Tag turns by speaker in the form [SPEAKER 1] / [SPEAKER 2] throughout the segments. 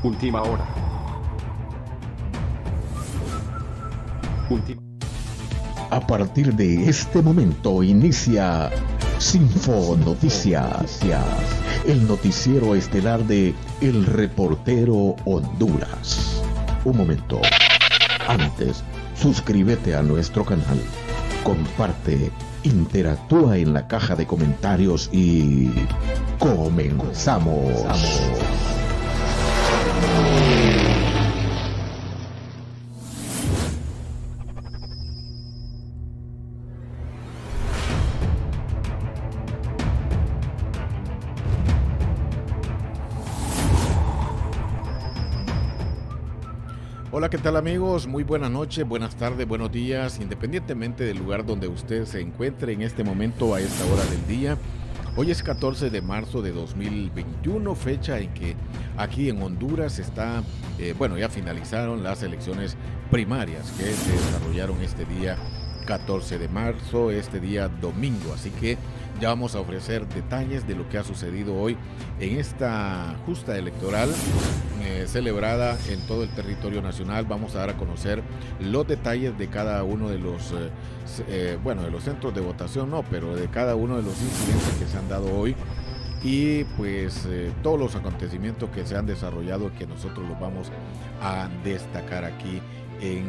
[SPEAKER 1] Última hora.
[SPEAKER 2] A partir de este momento inicia Sinfo Noticias, el noticiero estelar de El Reportero Honduras. Un momento. Antes, suscríbete a nuestro canal, comparte, interactúa en la caja de comentarios y comenzamos.
[SPEAKER 3] Hola, ¿qué tal amigos? Muy buenas noches, buenas tardes, buenos días, independientemente del lugar donde usted se encuentre en este momento a esta hora del día. Hoy es 14 de marzo de 2021, fecha en que aquí en Honduras está, ya finalizaron las elecciones primarias que se desarrollaron este día 14 de marzo, este día domingo. Así que ya vamos a ofrecer detalles de lo que ha sucedido hoy en esta justa electoral celebrada en todo el territorio nacional. Vamos a dar a conocer los detalles de cada uno de los, de los centros de votación, pero de cada uno de los incidentes que se han dado hoy y pues todos los acontecimientos que se han desarrollado que nosotros los vamos a destacar aquí en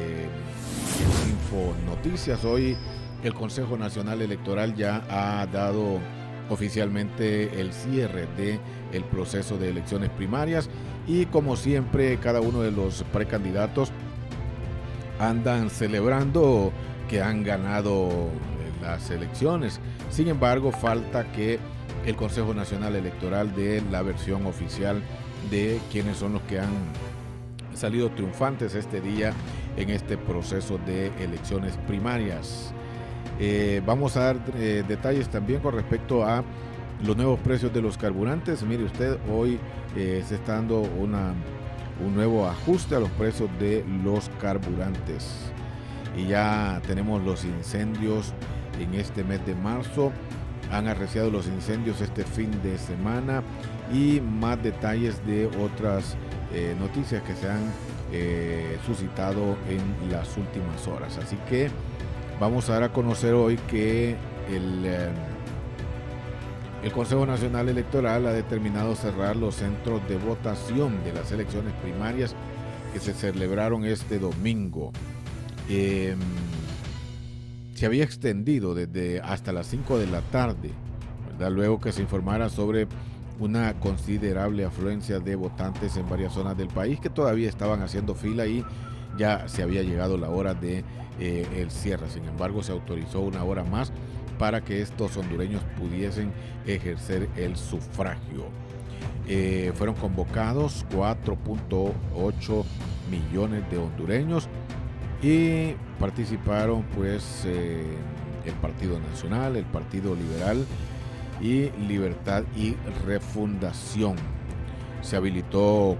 [SPEAKER 3] Info Noticias. Hoy el Consejo Nacional Electoral ya ha dado oficialmente el cierre del proceso de elecciones primarias y como siempre cada uno de los precandidatos andan celebrando que han ganado las elecciones. Sin embargo, falta que el Consejo Nacional Electoral dé la versión oficial de quiénes son los que han salido triunfantes este día en este proceso de elecciones primarias. Vamos a dar detalles también con respecto a los nuevos precios de los carburantes. Mire usted, hoy se está dando un nuevo ajuste a los precios de los carburantes. Y ya tenemos los incendios en este mes de marzo. Han arreciado los incendios este fin de semana y más detalles de otras noticias que se han suscitado en las últimas horas. Así que vamos a dar a conocer hoy que el Consejo Nacional Electoral ha determinado cerrar los centros de votación de las elecciones primarias que se celebraron este domingo. Se había extendido desde hasta las 5 de la tarde, ¿verdad? Luego que se informara sobre una considerable afluencia de votantes en varias zonas del país que todavía estaban haciendo fila y ya se había llegado la hora de el cierre. Sin embargo, se autorizó una hora más para que estos hondureños pudiesen ejercer el sufragio. Fueron convocados 4.8 millones de hondureños y participaron pues el Partido Nacional, el Partido Liberal y Libertad y Refundación. Se habilitó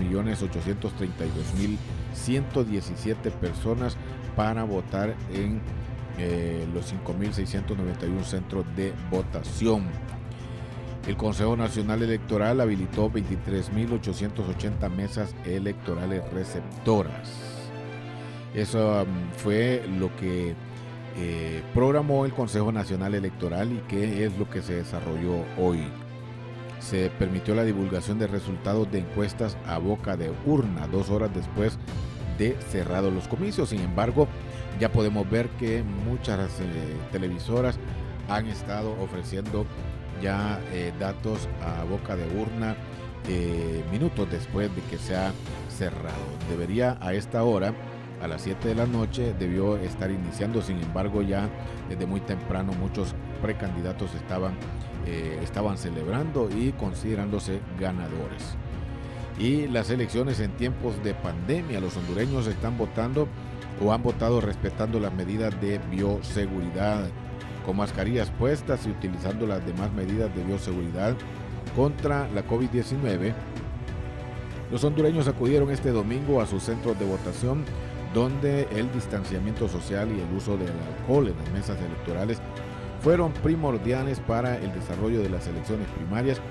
[SPEAKER 3] 4.832.117 personas para votar en los 5.691 centros de votación. El Consejo Nacional Electoral habilitó 23.880 mesas electorales receptoras. Eso fue lo que programó el Consejo Nacional Electoral y que es lo que se desarrolló hoy. Se permitió la divulgación de resultados de encuestas a boca de urna 2 horas después de cerrados los comicios. Sin embargo, ya podemos ver que muchas televisoras han estado ofreciendo ya datos a boca de urna minutos después de que se ha cerrado. Debería a esta hora, a las 7 de la noche, debió estar iniciando. Sin embargo, ya desde muy temprano muchos precandidatos estaban celebrando y considerándose ganadores. Y las elecciones en tiempos de pandemia, los hondureños están votando o han votado respetando las medidas de bioseguridad, con mascarillas puestas y utilizando las demás medidas de bioseguridad contra la COVID-19. Los hondureños acudieron este domingo a sus centros de votación, donde el distanciamiento social y el uso del alcohol en las mesas electorales fueron primordiales para el desarrollo de las elecciones primarias,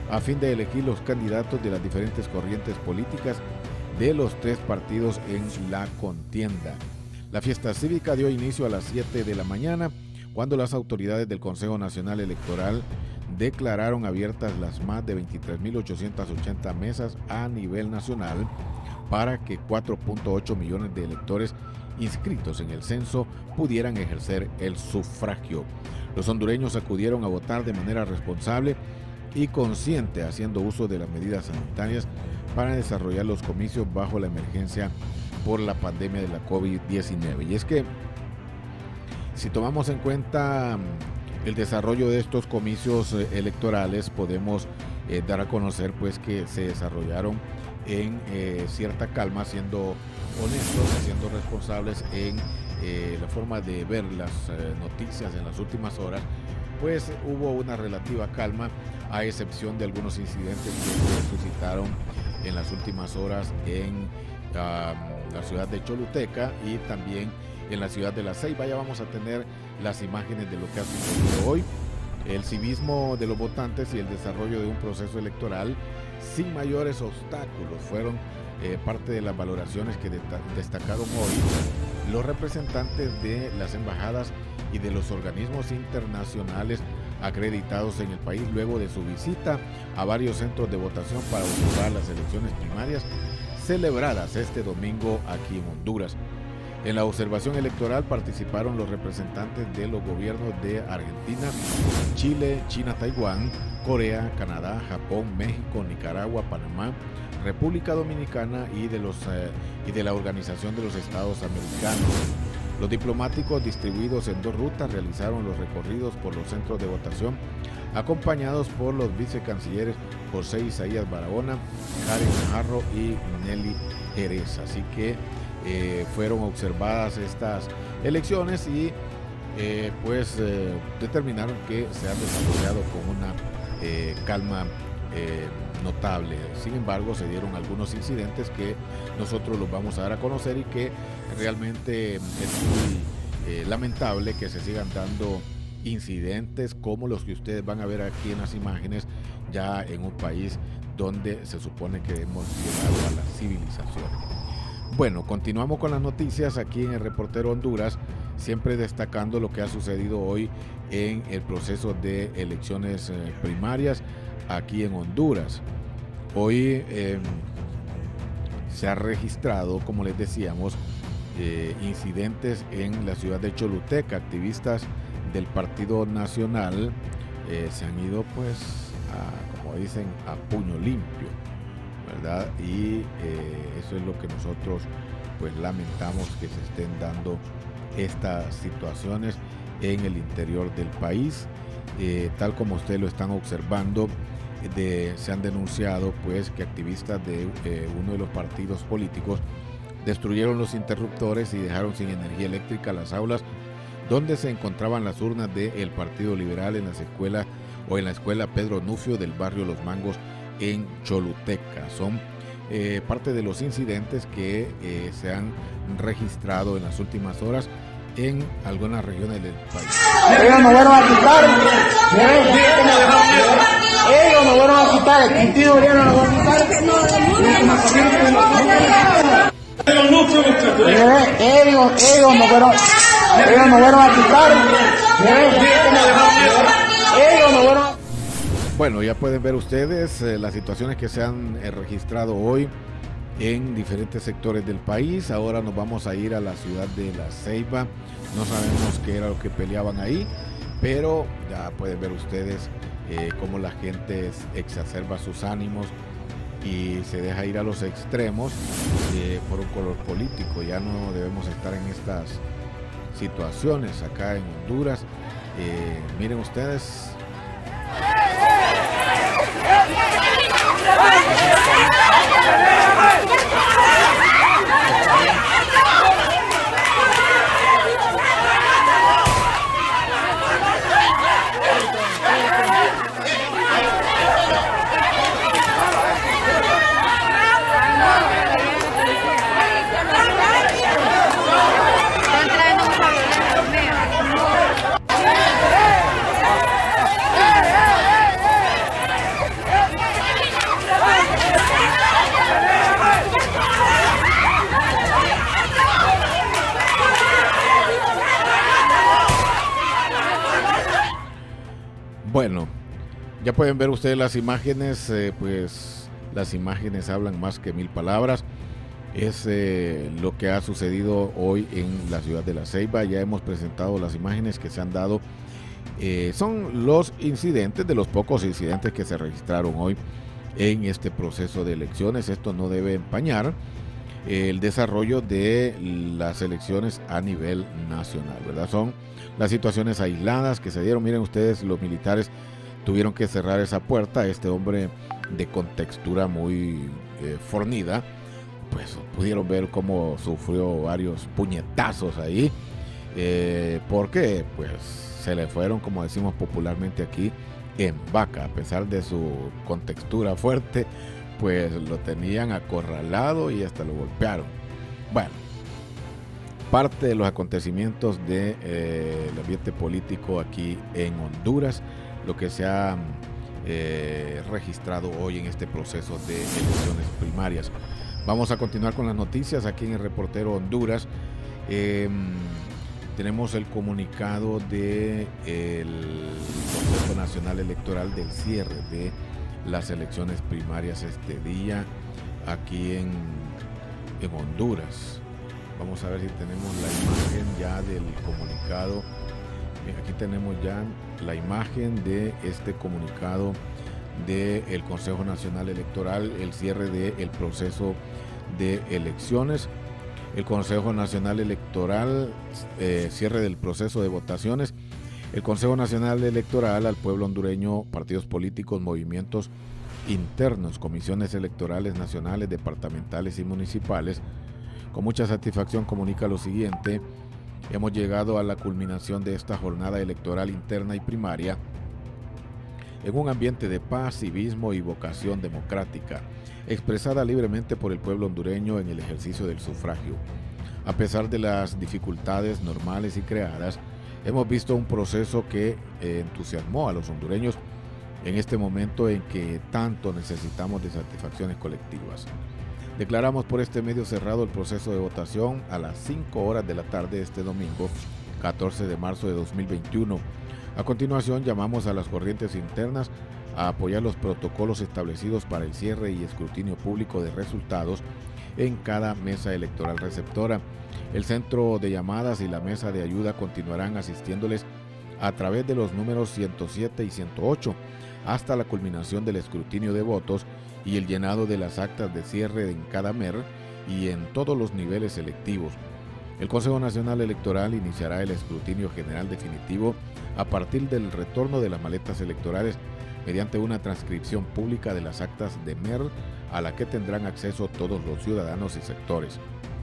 [SPEAKER 3] a fin de elegir los candidatos de las diferentes corrientes políticas de los 3 partidos en la contienda. La fiesta cívica dio inicio a las 7 de la mañana, cuando las autoridades del Consejo Nacional Electoral declararon abiertas las más de 23.880 mesas a nivel nacional para que 4.8 millones de electores inscritos en el censo pudieran ejercer el sufragio. Los hondureños acudieron a votar de manera responsable y consciente, haciendo uso de las medidas sanitarias para desarrollar los comicios bajo la emergencia por la pandemia de la COVID-19. Y es que, si tomamos en cuenta el desarrollo de estos comicios electorales, podemos dar a conocer pues que se desarrollaron en cierta calma, siendo honestos, siendo responsables en la forma de ver las noticias en las últimas horas. Pues hubo una relativa calma, a excepción de algunos incidentes que se suscitaron en las últimas horas en la ciudad de Choluteca y también en la ciudad de La Ceiba. Ya vamos a tener las imágenes de lo que ha sucedido hoy. El civismo de los votantes y el desarrollo de un proceso electoral sin mayores obstáculos fueron parte de las valoraciones que destacaron hoy los representantes de las embajadas y de los organismos internacionales acreditados en el país, luego de su visita a varios centros de votación para observar las elecciones primarias celebradas este domingo aquí en Honduras. En la observación electoral participaron los representantes de los gobiernos de Argentina, Chile, China, Taiwán, Corea, Canadá, Japón, México, Nicaragua, Panamá, República Dominicana y de la Organización de los Estados Americanos. Los diplomáticos, distribuidos en 2 rutas, realizaron los recorridos por los centros de votación, acompañados por los vicecancilleres José Isaías Barahona, Karen Najarro y Nelly Jerez. Así que fueron observadas estas elecciones y determinaron que se han desarrollado con una calma notable. Sin embargo, se dieron algunos incidentes que nosotros los vamos a dar a conocer y que realmente es muy lamentable que se sigan dando incidentes como los que ustedes van a ver aquí en las imágenes, ya en un país donde se supone que hemos llegado a la civilización. Bueno, continuamos con las noticias aquí en el Reportero Honduras, siempre destacando lo que ha sucedido hoy en el proceso de elecciones primarias aquí en Honduras. Hoy se ha registrado, como les decíamos, incidentes en la ciudad de Choluteca. Activistas del Partido Nacional se han ido pues como dicen, a puño limpio, ¿verdad? Y eso es lo que nosotros pues lamentamos, que se estén dando estas situaciones en el interior del país. Tal como ustedes lo están observando, se han denunciado pues que activistas de uno de los partidos políticos destruyeron los interruptores y dejaron sin energía eléctrica las aulas donde se encontraban las urnas del Partido Liberal en la escuela Pedro Nufio del barrio Los Mangos en Choluteca. Son parte de los incidentes que se han registrado en las últimas horas en algunas regiones del país.
[SPEAKER 1] Ellos nos fueron a quitar, ellos nos fueron a quitar, el Quintín Oriano nos va a quitar, ellos nos fueron a quitar, ellos nos fueron a...
[SPEAKER 3] Bueno, ya pueden ver ustedes las situaciones que se han registrado hoy en diferentes sectores del país. Ahora nos vamos a ir a la ciudad de La Ceiba. No sabemos qué era lo que peleaban ahí, pero ya pueden ver ustedes cómo la gente exacerba sus ánimos y se deja ir a los extremos por un color político. Ya no debemos estar en estas situaciones acá en Honduras. Miren ustedes. Bueno, ya pueden ver ustedes las imágenes, pues las imágenes hablan más que 1000 palabras. Es lo que ha sucedido hoy en la ciudad de La Ceiba. Ya hemos presentado las imágenes que se han dado. Son los incidentes, de los pocos incidentes que se registraron hoy en este proceso de elecciones. Esto no debe empañar el desarrollo de las elecciones a nivel nacional, ¿verdad? Son las situaciones aisladas que se dieron. Miren ustedes, los militares tuvieron que cerrar esa puerta. Este hombre de contextura muy fornida, pues pudieron ver cómo sufrió varios puñetazos ahí, porque pues se le fueron, como decimos popularmente aquí, en vaca. A pesar de su contextura fuerte, pues lo tenían acorralado y hasta lo golpearon. Bueno, parte de los acontecimientos del ambiente político aquí en Honduras, lo que se ha registrado hoy en este proceso de elecciones primarias. Vamos a continuar con las noticias aquí en el Reportero Honduras. Tenemos el comunicado del Consejo Nacional Electoral del cierre de las elecciones primarias este día aquí en Honduras. Vamos a ver si tenemos la imagen ya del comunicado. Aquí tenemos ya la imagen de este comunicado del Consejo Nacional Electoral, el cierre del proceso de elecciones. El Consejo Nacional Electoral, cierre del proceso de votaciones. El Consejo Nacional Electoral al pueblo hondureño, partidos políticos, movimientos internos, comisiones electorales nacionales, departamentales y municipales. Con mucha satisfacción comunica lo siguiente: hemos llegado a la culminación de esta jornada electoral interna y primaria en un ambiente de paz, civismo y vocación democrática, expresada libremente por el pueblo hondureño en el ejercicio del sufragio. A pesar de las dificultades normales y creadas, hemos visto un proceso que entusiasmó a los hondureños en este momento en que tanto necesitamos de satisfacciones colectivas. Declaramos por este medio cerrado el proceso de votación a las 5 horas de la tarde este domingo, 14 de marzo de 2021. A continuación, llamamos a las corrientes internas a apoyar los protocolos establecidos para el cierre y escrutinio público de resultados en cada mesa electoral receptora. El centro de llamadas y la mesa de ayuda continuarán asistiéndoles a través de los números 107 y 108 hasta la culminación del escrutinio de votos y el llenado de las actas de cierre en cada MER y en todos los niveles selectivos. El Consejo Nacional Electoral iniciará el escrutinio general definitivo a partir del retorno de las maletas electorales mediante una transcripción pública de las actas de MER a la que tendrán acceso todos los ciudadanos y sectores.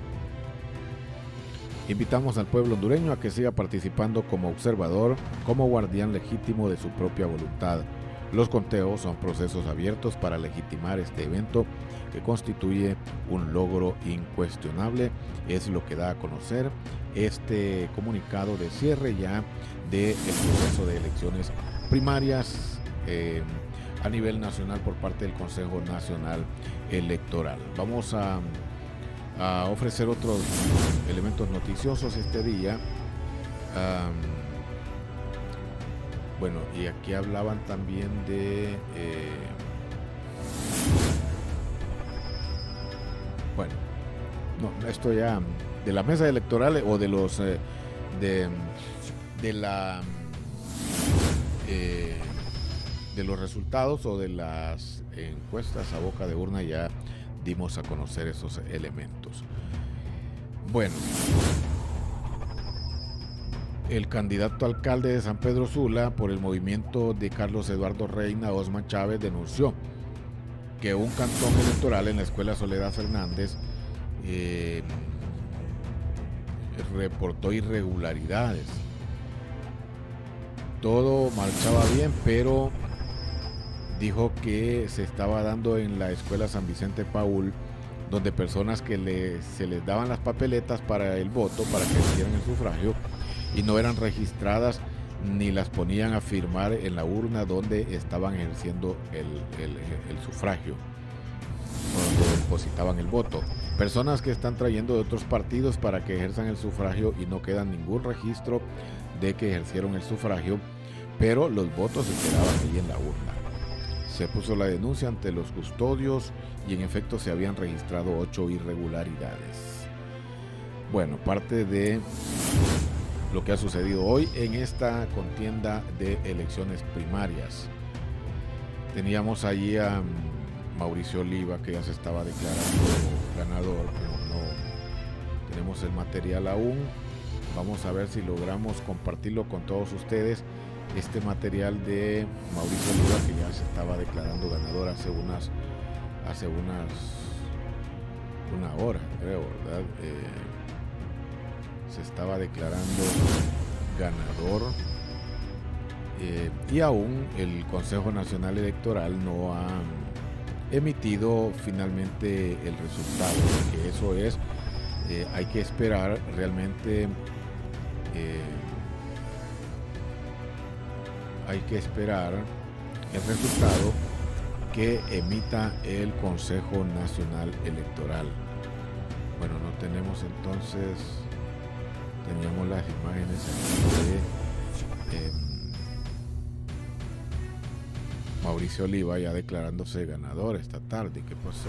[SPEAKER 3] Invitamos al pueblo hondureño a que siga participando como observador, como guardián legítimo de su propia voluntad. Los conteos son procesos abiertos para legitimar este evento que constituye un logro incuestionable. Es lo que da a conocer este comunicado de cierre ya del proceso de elecciones primarias a nivel nacional por parte del Consejo Nacional Electoral. Vamos a ofrecer otros elementos noticiosos este día. Bueno, y aquí hablaban también de bueno, no, esto ya de la mesa electoral o de los de los resultados o de las encuestas a boca de urna. Ya dimos a conocer esos elementos. Bueno, el candidato alcalde de San Pedro Sula por el movimiento de Carlos Eduardo Reina, Osman Chávez, denunció que un cantón electoral en la escuela Soledad Fernández reportó irregularidades. Todo marchaba bien, pero dijo que se estaba dando en la escuela San Vicente Paul, donde personas que se les daban las papeletas para el voto, para que hicieran el sufragio, y no eran registradas ni las ponían a firmar en la urna donde estaban ejerciendo el sufragio, donde depositaban el voto. Personas que están trayendo de otros partidos para que ejerzan el sufragio y no queda ningún registro de que ejercieron el sufragio, pero los votos se quedaban ahí en la urna. Se puso la denuncia ante los custodios y en efecto se habían registrado 8 irregularidades. Bueno, parte de lo que ha sucedido hoy en esta contienda de elecciones primarias. Teníamos allí a Mauricio Oliva, que ya se estaba declarando ganador, pero no tenemos el material aún. Vamos a ver si logramos compartirlo con todos ustedes. Este material de Mauricio Oliva, que ya se estaba declarando ganador hace una hora, creo, ¿verdad? Se estaba declarando ganador y aún el Consejo Nacional Electoral no ha emitido finalmente el resultado, que eso es, hay que esperar realmente, hay que esperar el resultado que emita el Consejo Nacional Electoral. Bueno, no tenemos entonces, teníamos las imágenes aquí de Mauricio Oliva ya declarándose ganador esta tarde. ¿Qué pasó?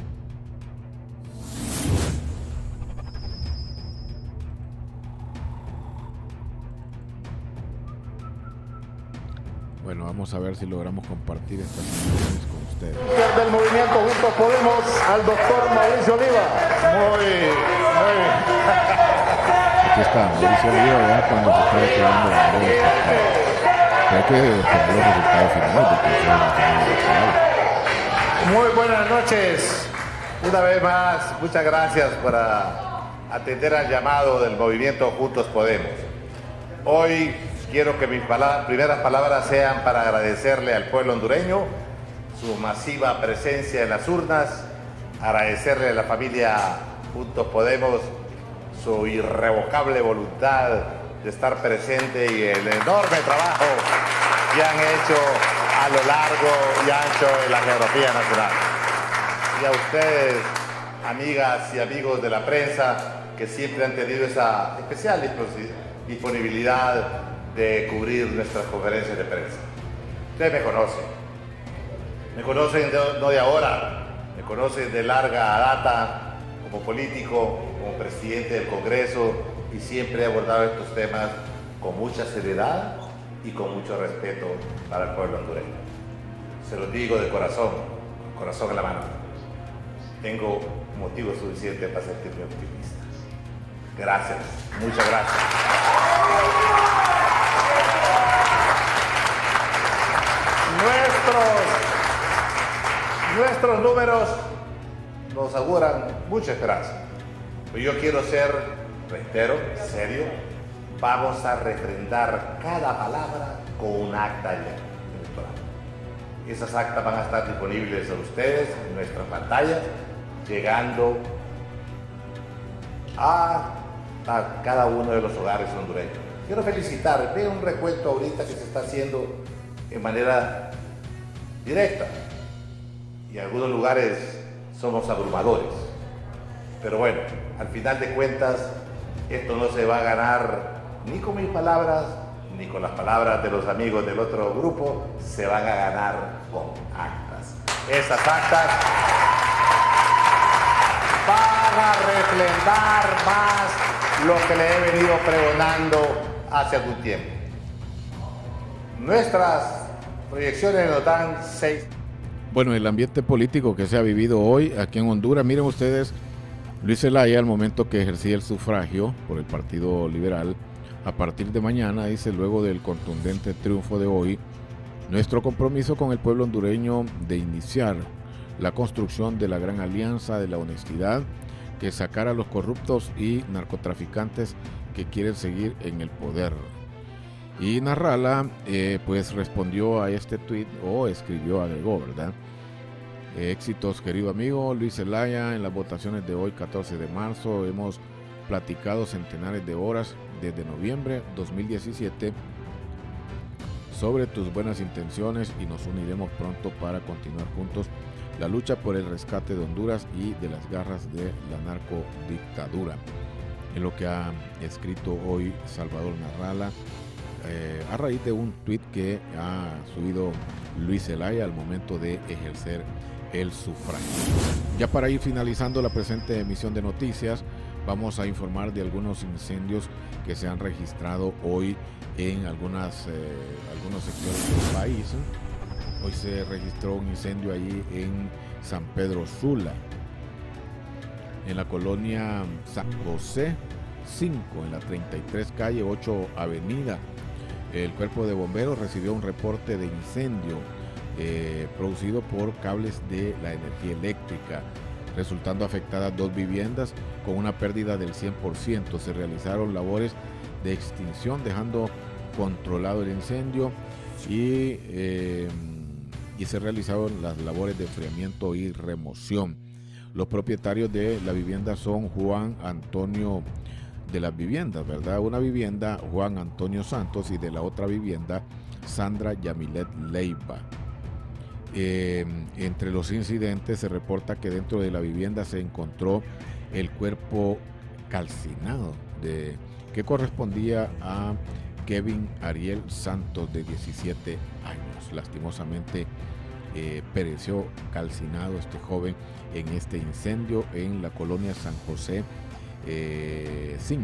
[SPEAKER 3] Bueno, vamos a ver si logramos compartir estas imágenes con ustedes.
[SPEAKER 1] Del movimiento Juntos Podemos al doctor Mauricio Oliva. Muy bien.
[SPEAKER 3] Aquí está Mauricio Oliva ya cuando se está declarando ganador esta tarde. Hay que esperar los resultados finales.
[SPEAKER 4] Muy buenas noches. Una vez más, muchas gracias por atender al llamado del movimiento Juntos Podemos. Hoy quiero que mis primeras palabras sean para agradecerle al pueblo hondureño su masiva presencia en las urnas, agradecerle a la familia Juntos Podemos su irrevocable voluntad de estar presente y el enorme trabajo que han hecho a lo largo y ancho de la geografía nacional. Y a ustedes, amigas y amigos de la prensa, que siempre han tenido esa especial disponibilidad de cubrir nuestras conferencias de prensa. Ustedes me conocen no de ahora, me conocen de larga data como político, como presidente del Congreso, y siempre he abordado estos temas con mucha seriedad y con mucho respeto para el pueblo hondureño. Se los digo de corazón, con corazón en la mano. Tengo motivo suficiente para sentirme optimista. Gracias, muchas gracias. Nuestros números nos auguran mucha esperanza. Pero yo quiero ser, reitero, serio. Vamos a refrendar cada palabra con un acta electoral. Esas actas van a estar disponibles a ustedes en nuestras pantallas, llegando a cada uno de los hogares hondureños. Quiero felicitar, veo un recuento ahorita que se está haciendo de manera directa y en algunos lugares somos abrumadores. Pero bueno, al final de cuentas, esto no se va a ganar ni con mis palabras, ni con las palabras de los amigos del otro grupo, se van a ganar con actas. Esas actas van a refrendar más lo que le he venido pregonando hace algún tiempo. Nuestras proyecciones nos dan 6.
[SPEAKER 3] Bueno, el ambiente político que se ha vivido hoy aquí en Honduras, miren ustedes, Luis Zelaya, al momento que ejercía el sufragio por el Partido Liberal, a partir de mañana, dice, luego del contundente triunfo de hoy, nuestro compromiso con el pueblo hondureño de iniciar la construcción de la gran alianza de la honestidad que sacara a los corruptos y narcotraficantes que quieren seguir en el poder. Y Narrala pues respondió a este tuit, o escribió, agregó, ¿verdad? Éxitos, querido amigo Luis Zelaya, en las votaciones de hoy, 14 de marzo, hemos platicado centenares de horas desde noviembre 2017 sobre tus buenas intenciones y nos uniremos pronto para continuar juntos la lucha por el rescate de Honduras y de las garras de la narcodictadura. En lo que ha escrito hoy Salvador Narrala a raíz de un tuit que ha subido Luis Zelaya al momento de ejercer el sufragio. Ya para ir finalizando la presente emisión de noticias, vamos a informar de algunos incendios que se han registrado hoy en algunos sectores del país. Hoy se registró un incendio allí en San Pedro Sula, en la colonia San José 5, en la 33 calle 8 avenida. El cuerpo de bomberos recibió un reporte de incendio producido por cables de la energía eléctrica, resultando afectadas 2 viviendas con una pérdida del 100%. Se realizaron labores de extinción, dejando controlado el incendio y se realizaron las labores de enfriamiento y remoción. Los propietarios de la vivienda son Juan Antonio, de las viviendas, ¿verdad? Una vivienda Juan Antonio Santos y de la otra vivienda Sandra Yamilet Leiva. Entre los incidentes se reporta que dentro de la vivienda se encontró el cuerpo calcinado que correspondía a Kevin Ariel Santos, de 17 años. Lastimosamente pereció calcinado este joven en este incendio en la colonia San José 5,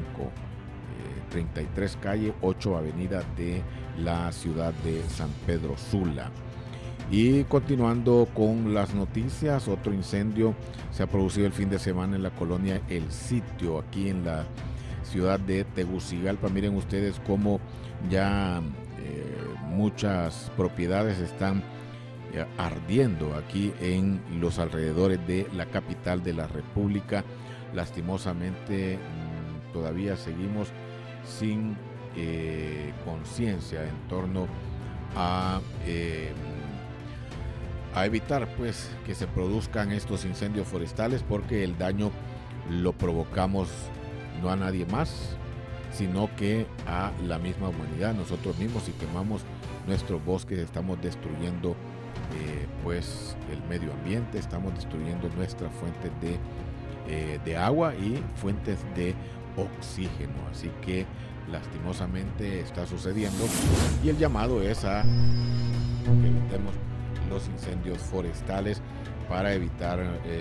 [SPEAKER 3] 33 calle 8 avenida de la ciudad de San Pedro Sula. Y continuando con las noticias, otro incendio se ha producido el fin de semana en la colonia El Sitio, aquí en la ciudad de Tegucigalpa. Miren ustedes cómo ya muchas propiedades están ardiendo aquí en los alrededores de la capital de la República. Lastimosamente todavía seguimos sin conciencia en torno a evitar pues que se produzcan estos incendios forestales, porque el daño lo provocamos no a nadie más, sino que a la misma humanidad. Nosotros mismos, si quemamos nuestros bosques, estamos destruyendo pues el medio ambiente, estamos destruyendo nuestras fuentes de agua y fuentes de oxígeno. Así que lastimosamente está sucediendo, y el llamado es a que evitemos los incendios forestales para evitar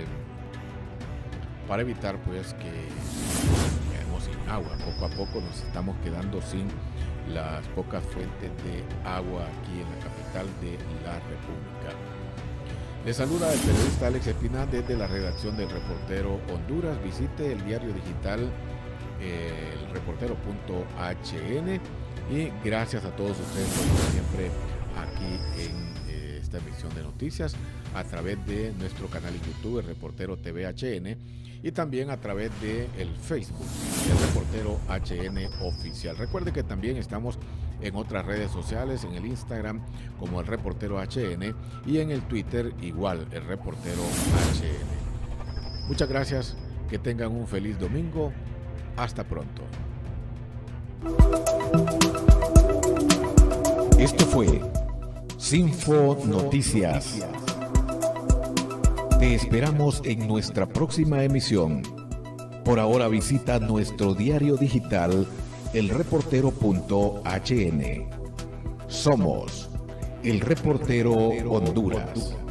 [SPEAKER 3] pues que quedemos sin agua. Poco a poco nos estamos quedando sin las pocas fuentes de agua aquí en la capital de la República. Les saluda el periodista Alex Espinal desde la redacción del Reportero Honduras. Visite el diario digital elreportero.hn, y gracias a todos ustedes por estar siempre aquí en esta emisión de noticias a través de nuestro canal en YouTube, el Reportero TVHN, y también a través de el Facebook, el Reportero HN Oficial. Recuerde que también estamos en otras redes sociales, en el Instagram como el Reportero HN y en el Twitter igual, el Reportero HN. Muchas gracias, que tengan un feliz domingo. Hasta pronto.
[SPEAKER 2] Esto fue Sinfo Noticias. Te esperamos en nuestra próxima emisión. Por ahora visita nuestro diario digital elreportero.hn. Somos El Reportero Honduras.